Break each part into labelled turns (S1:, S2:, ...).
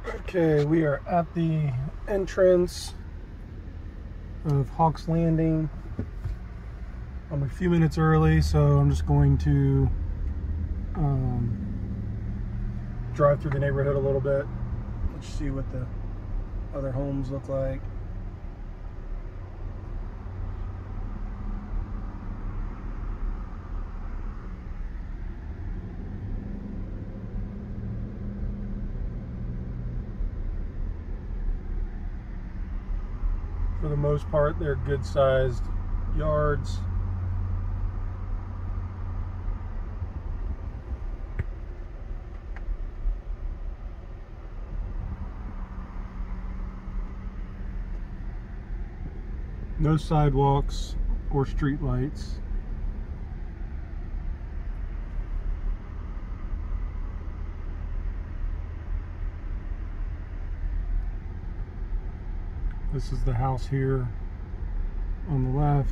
S1: Okay, we are at the entrance of Hawks Landing. I'm a few minutes early, so I'm just going to drive through the neighborhood a little bit. Let's see what the other homes look like. For the most part, they're good-sized yards. No sidewalks or street lights. This is the house here on the left.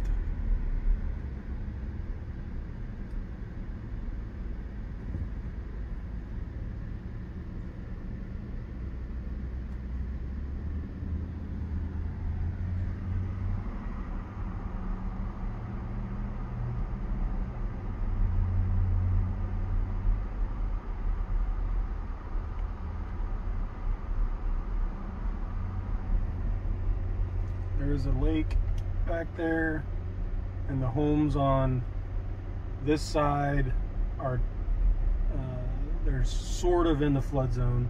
S1: There's a lake back there, and the homes on this side are they're sort of in the flood zone.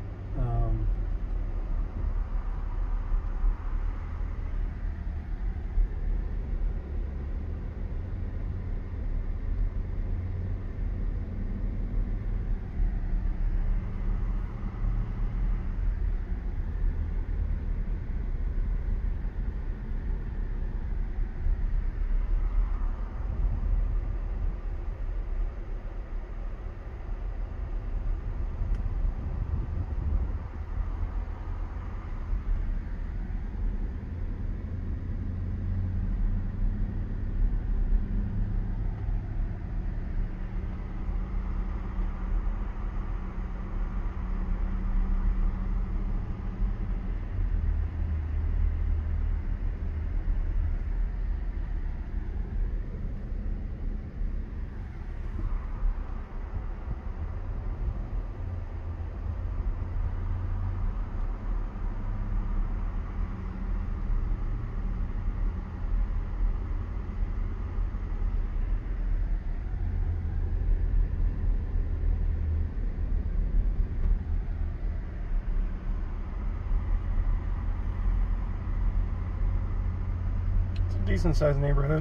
S1: Decent sized neighborhood.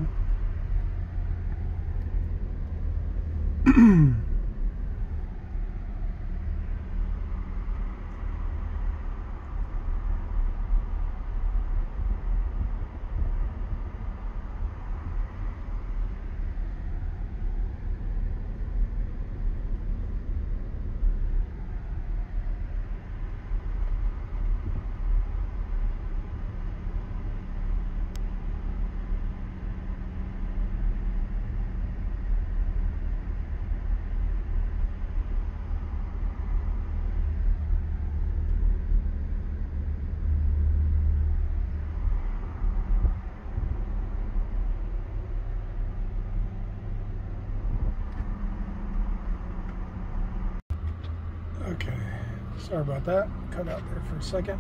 S1: Okay, sorry about that. Cut out there for a second.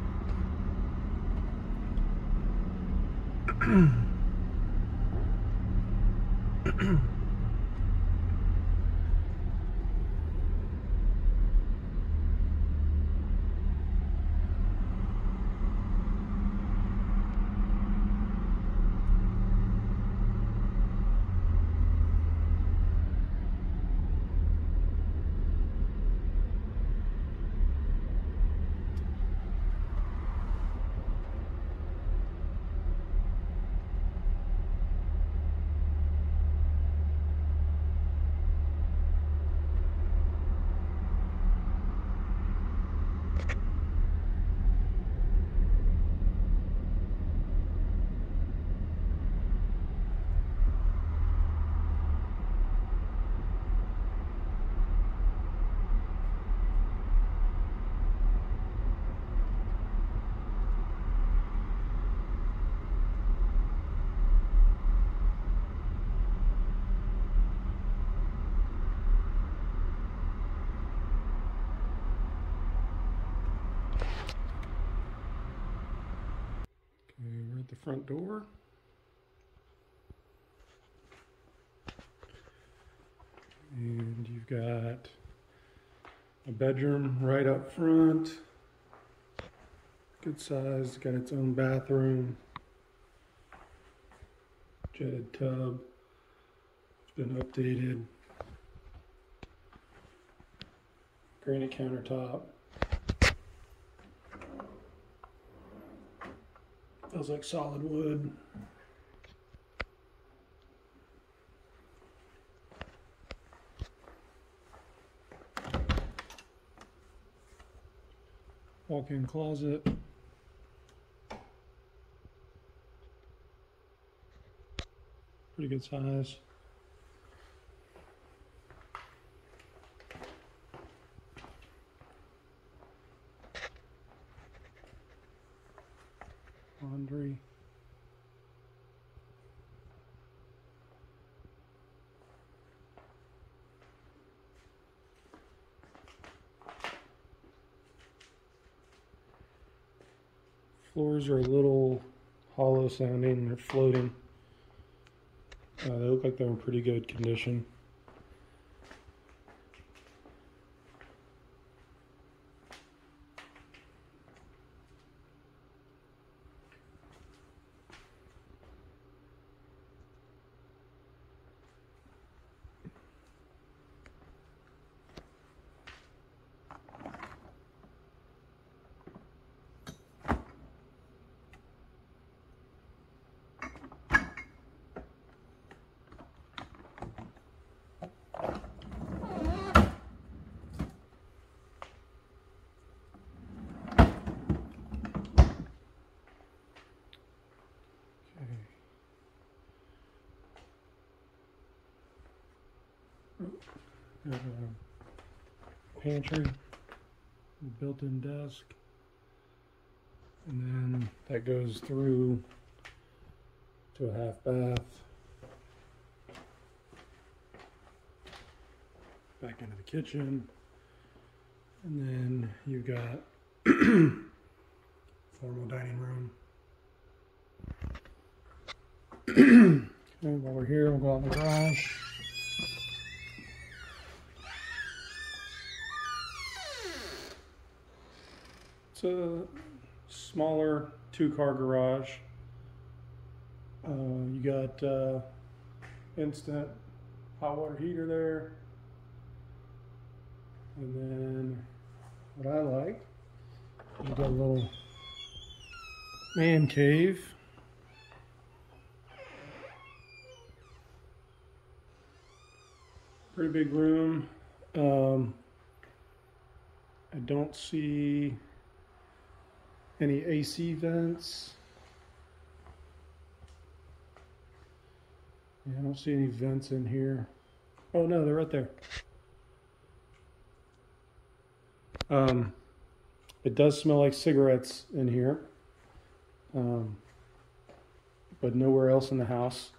S1: front door. And you've got a bedroom right up front. Good size, got its own bathroom. Jetted tub. It's been updated. Granite countertop. Feels like solid wood. Walk-in closet. Pretty good size. Laundry. Floors are a little hollow sounding, they're floating. They look like they're in pretty good condition. Got a pantry, built-in desk, and then that goes through to a half bath, back into the kitchen, and then you've got formal dining room. And while we're here, we'll go out in the garage. It's a smaller 2-car garage. You got instant hot water heater there. And then what I like, you got a little man cave. Pretty big room. I don't see any AC vents. Yeah, I don't see any vents in here. Oh no, they're right there. It does smell like cigarettes in here, but nowhere else in the house.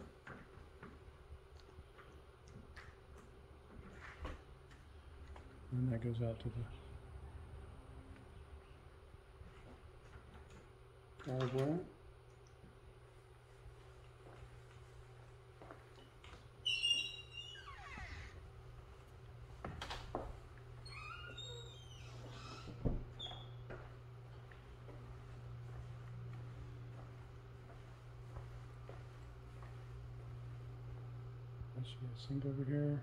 S1: And that goes out to the driveway. I see a sink over here.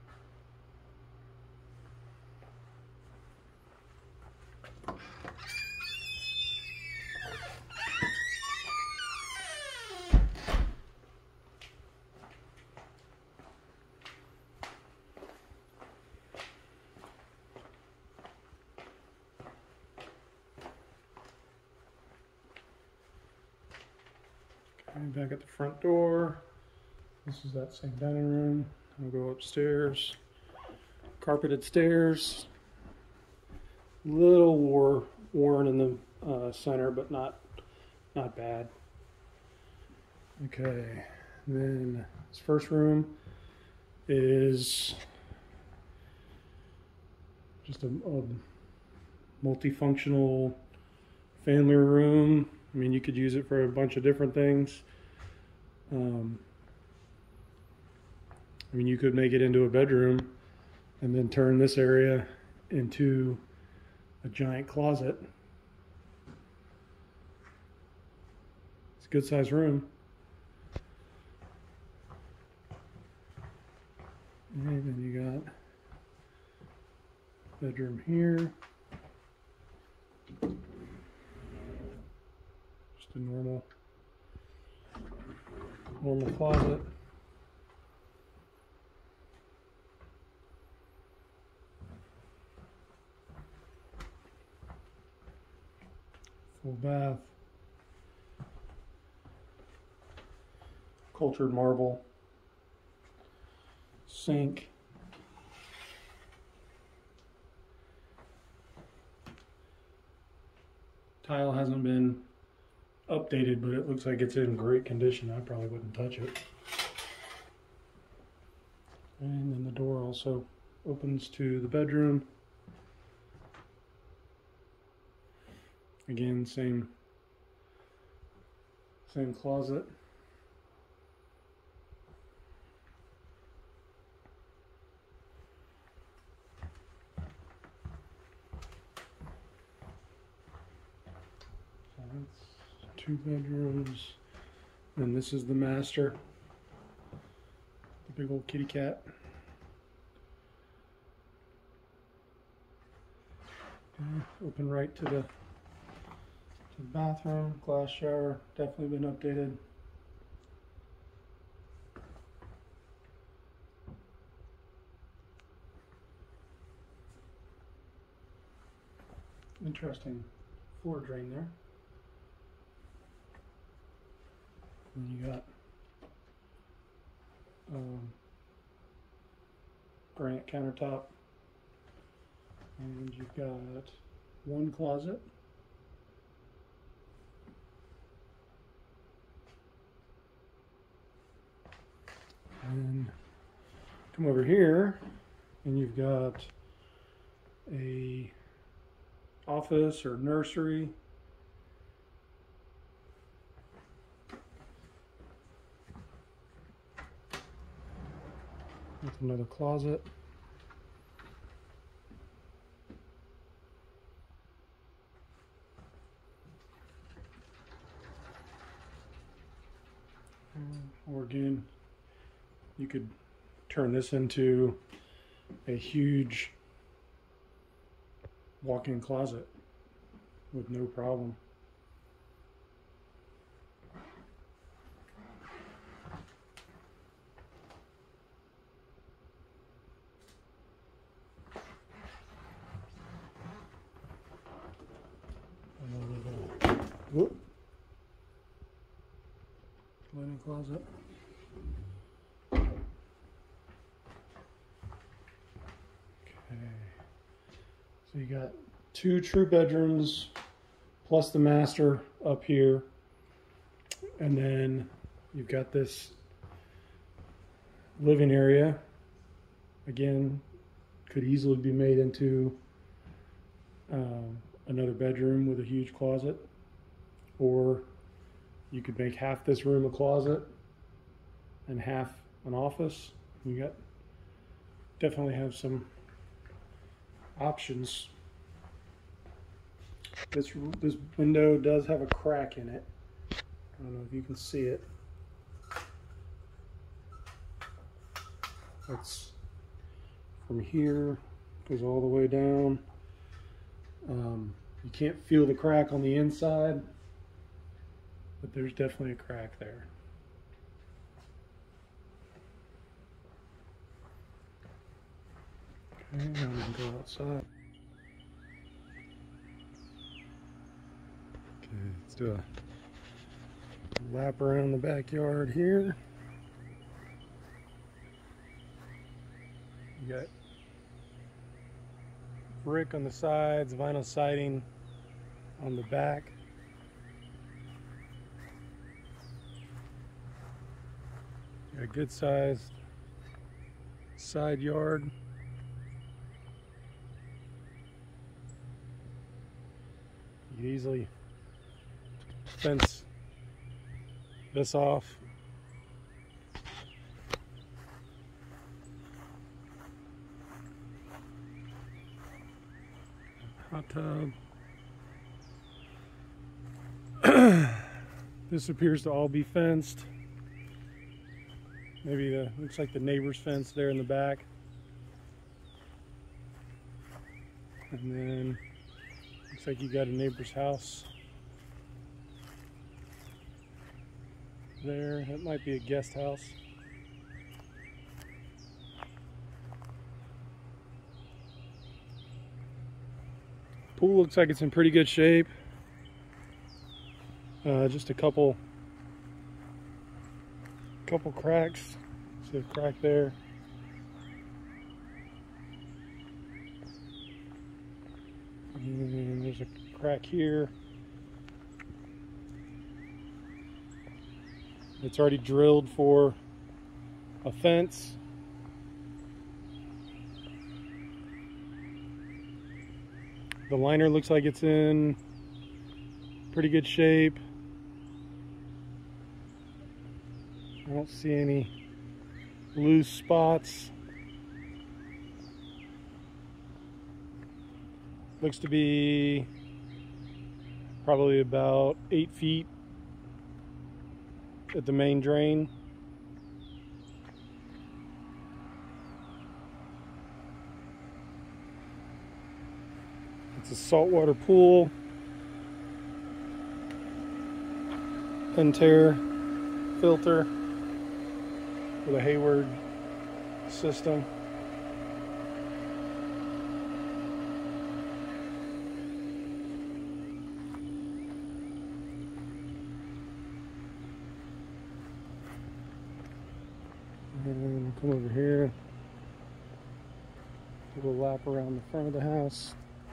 S1: Back at the front door. This is that same dining room. I'll go upstairs. Carpeted stairs. Little worn in the center, but not bad. Okay, then this first room is just a multifunctional family room. I mean, you could use it for a bunch of different things. I mean, you could make it into a bedroom and then turn this area into a giant closet. It's a good sized room. And then you got bedroom here. Just a normal closet. Full bath. Cultured marble. Sink. Tile hasn't been updated, but it looks like it's in great condition. I probably wouldn't touch it. And then the door also opens to the bedroom. Again, same closet. So that's 2 bedrooms. And this is the master. The big old kitty cat. And open right to the bathroom, glass shower, definitely been updated. Interesting floor drain there. And you got granite countertop, and you've got 1 closet. And come over here and you've got a office or nursery. With another closet. Or again, you could turn this into a huge walk-in closet with no problem. Whoop. Linen closet. So you got 2 true bedrooms plus the master up here, and then you've got this living area. Again, could easily be made into another bedroom with a huge closet, or you could make half this room a closet and half an office. You got definitely have some options. This window does have a crack in it. I don't know if you can see it. It's from here, goes all the way down. You can't feel the crack on the inside, but there's definitely a crack there. Okay, now we can go outside. Okay, let's do a lap around the backyard here. You got brick on the sides, vinyl siding on the back. Got a good sized side yard. You can easily fence this off. Hot tub. This appears to all be fenced. Maybe looks like the neighbor's fence there in the back. And then looks like you got a neighbor's house there. That might be a guest house. Pool looks like it's in pretty good shape. Just a couple cracks. See a crack there. And there's a crack here. It's already drilled for a fence. The liner looks like it's in pretty good shape. I don't see any loose spots. Looks to be probably about 8 feet at the main drain. It's a saltwater pool. Pentair filter with a Hayward system. And come over here, do a lap around the front of the house.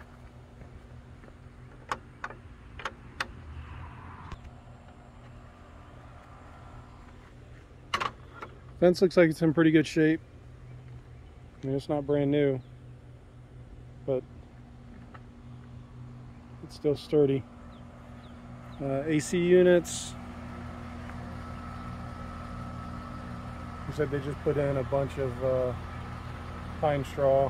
S1: Fence looks like it's in pretty good shape. I mean, it's not brand new, but it's still sturdy. AC units. Looks like they just put in a bunch of pine straw.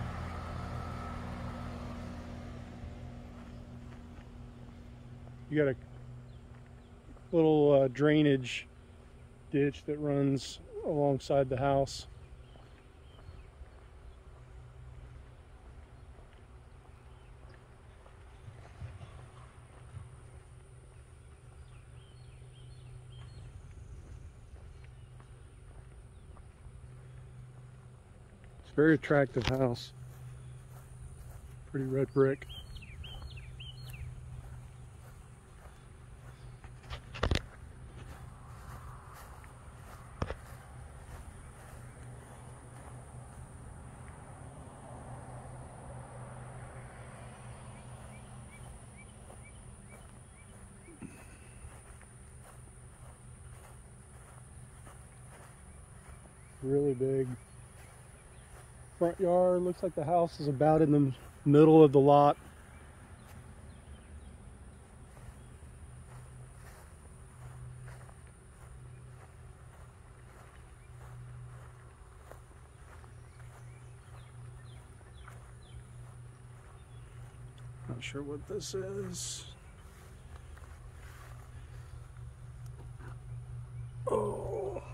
S1: You got a little drainage ditch that runs alongside the house. It's a very attractive house. Pretty red brick. Really big front yard. Looks like the house is about in the middle of the lot. Not sure what this is. Oh.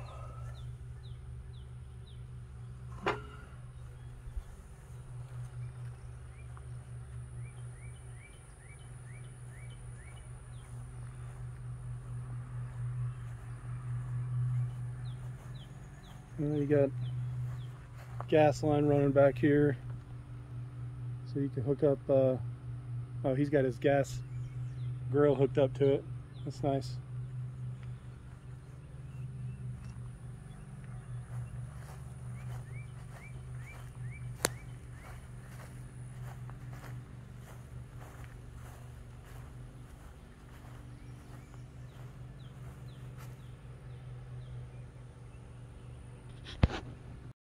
S1: You got gas line running back here, so you can hook up. Oh, he's got his gas grill hooked up to it. That's nice.